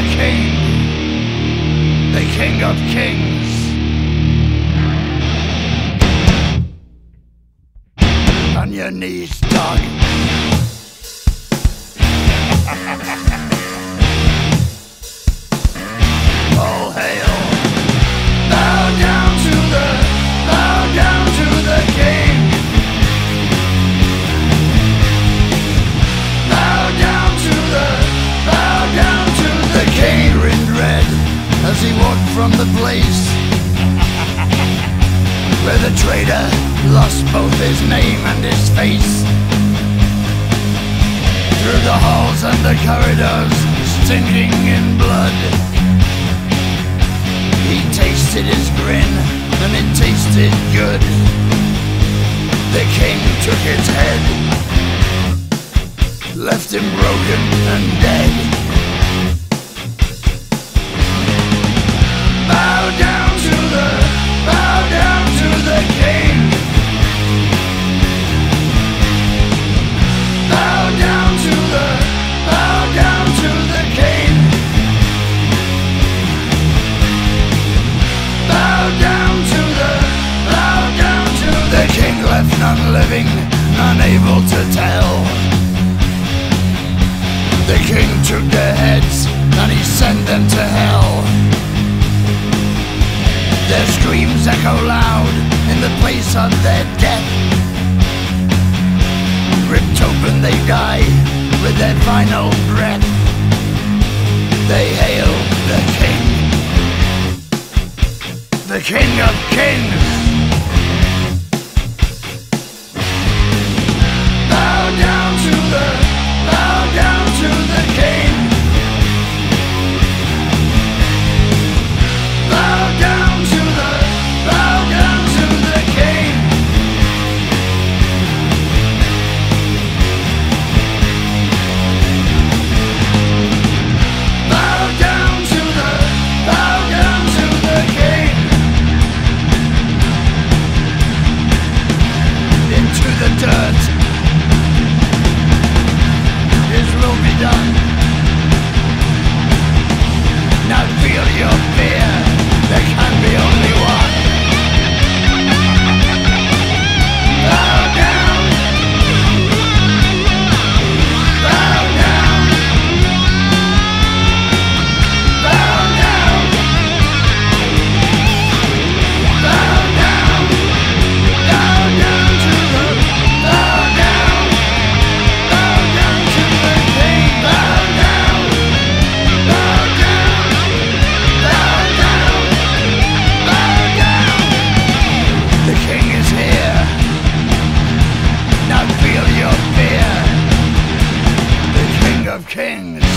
king, the king of kings. On your knees, dog. All hail. Bow down to the king. Bow down to the king. Grinned red as he walked from the place where the traitor lost both his name and his face. Through the halls and the corridors, stinking in blood, he tasted his grin, and it tasted good. The king took his head, left him broken and dead. Bow down to the king. Bow down to the king. Bow down to the king. Left none living, unable to tell. The king took their heads and he sent them to hell. Their screams echo loud in the place of their death. Ripped open they die with their final breath. They hail the king of kings. Bow down to the king. Bow down to the king. Bow down to the king. Into the dirt. His will be done. Now feel your fear. There can be only one. Bow down. Bow down. Bow down. Bow down. Bow down to the. Bow down. Bow down to the king. Bow down. Bow down. Bow down. Bow down. The king is here. Now feel your fear. The king of kings.